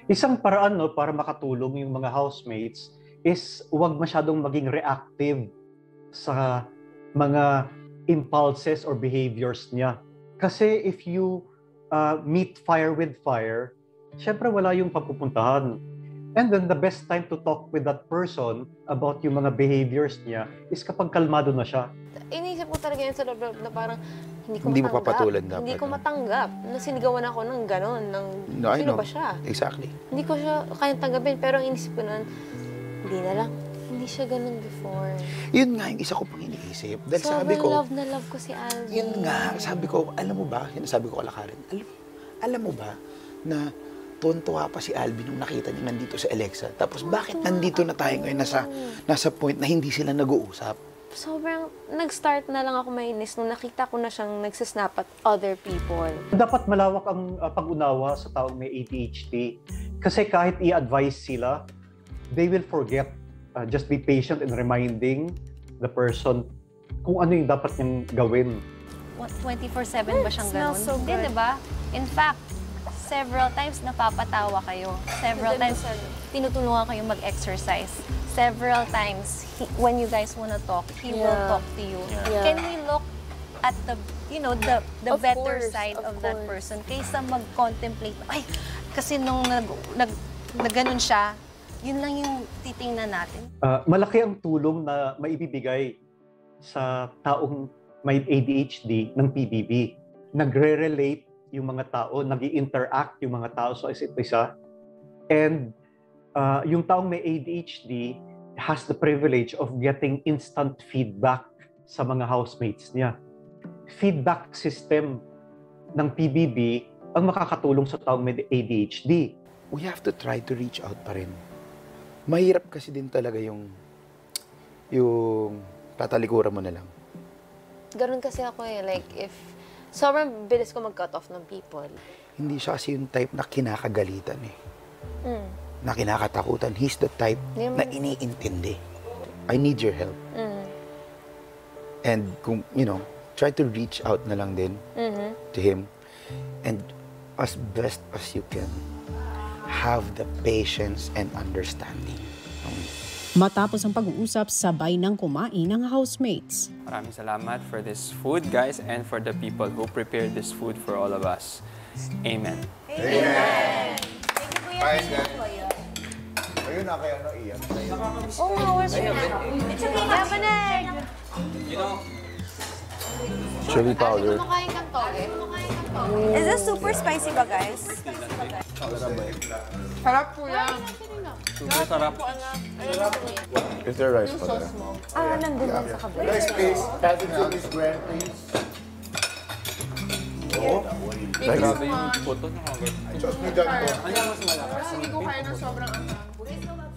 Isang paraan no, para makatulong yung mga housemates is huwag masyadong maging reactive sa mga impulses or behaviors niya. Kasi if you meet fire with fire, syempre wala yung pagpupuntahan. And then the best time to talk with that person about yung mga behaviors niya is kapag kalmado na siya. Inisip ko talaga yun sa loob na parang hindi ko Hindi matanggap. mo papatulan dapat. Hindi ko matanggap na sinigawan ako ng gano'n. Sino ba siya? Exactly. Hindi ko siya kayang tanggapin. Pero ang inisip ko na, hindi na lang. Hindi siya gano'n before. Yun nga yung isa ko pang iniisip. Dahil Sobrang sabi ko, love na love ko si Albie. yun nga, sabi ko, alam mo ba, sinasabi ko kala Karen, alam mo ba na tuwan-tuwa pa si Albie nung nakita niya nandito sa Alexa. Tapos bakit nandito na tayo ngayon nasa point na hindi sila nag-uusap? Sobrang nag-start na lang ako mainis nung nakita ko na siyang nagsasnap at other people. Dapat malawak ang pag-unawa sa taong may ADHD. Kasi kahit i-advise sila, they will forget. Just be patient in reminding the person kung ano yung dapat niyang gawin. 24/7 ba siyang gano'n? So Hindi, diba? In fact, several times napapatawa kayo. Several times tinutulungan kayo mag-exercise. Several times, when you guys wanna talk, he will talk to you. Can we look at the, you know, the better side of that person kaysa mag-contemplate, ay, kasi nung nag-ganon siya, yun lang yung titingnan natin. Malaki ang tulong na maibibigay sa taong may ADHD ng PBB. Nagre-relate yung mga tao, nag-i-interact yung mga tao sa isa't isa. And yung taong may ADHD has the privilege of getting instant feedback sa mga housemates niya. Feedback system ng PBB ang makakatulong sa taong may ADHD. We have to try to reach out pa rin. Mahirap kasi din talaga yung tatalikuran mo na lang. Ganun kasi ako eh. Like, if sobrang bilis ko mag-cut off ng people. Hindi siya kasi yung type na kinakagalitan eh. Na kinakatakutan. He's the type na iniintindi. I need your help. And kung, you know, try to reach out na lang din to him. And as best as you can, have the patience and understanding. Matapos ang pag-uusap, sabay ng kumain ng housemates. Maraming salamat for this food, guys, and for the people who prepared this food for all of us. Amen. Amen. Thank you, Kuya. Ayun na kaya no, Ian. Oh, where's your It's okay, Japanese. You know, Chili powder. Kumakain kang toge. Is this super spicy ba, guys? Sarap po yan. super sarap. Is there rice pa there? Nandun lang sa kabila. Rice, please. Patent to this brand, please. Oo. Grabe yung photo ng hunger. Just me dyan po. Ano mas malakas? Hindi ko kaya ng sobrang anghang.